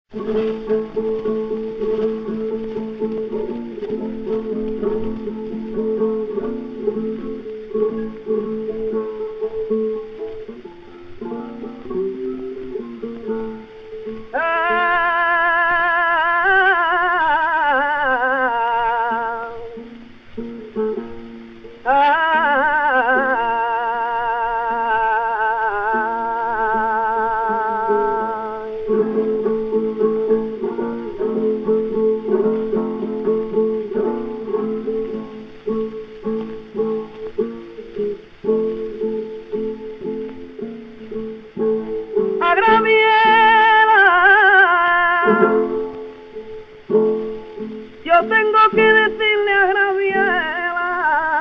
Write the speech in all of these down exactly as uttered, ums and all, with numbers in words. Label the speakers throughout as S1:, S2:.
S1: Yo tengo que decirle a Graviela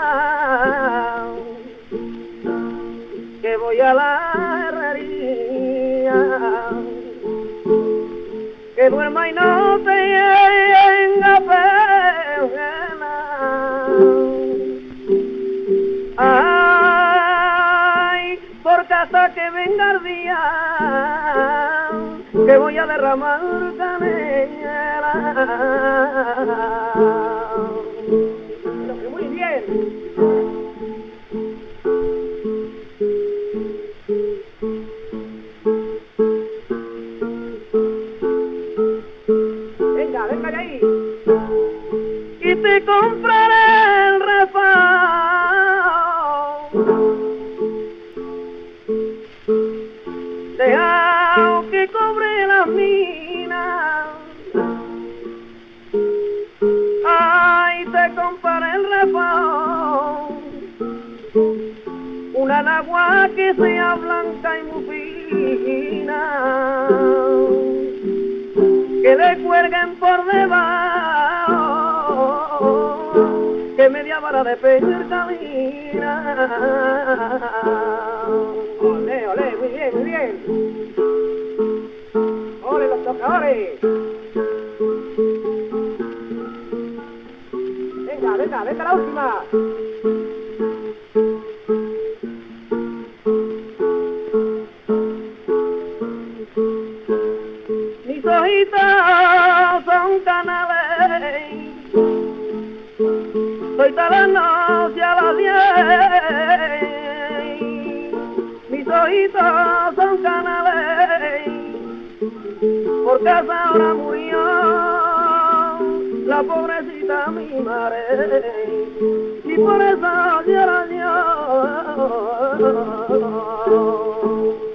S1: que voy a la herrería, que duerma y no tenga pena. Ay, por casa que venga el día, que voy a derramar canela. Muy bien. Venga, venga de ahí. Y te compraré el refrán. Deja que cobre las minas. Ay, te compraré el refrán. Una nagua que sea blanca y muy fina, que le cuelguen por debajo, que media vara de percalina. Ole, ole, muy bien, muy bien. Ole los tocadores. Venga, venga, venga la última. Mis ojitos son canales, soy toda la noche a las diez. Mis ojitos son canales, porque a esa hora murió la pobrecita mi madre, y por eso lloro yo.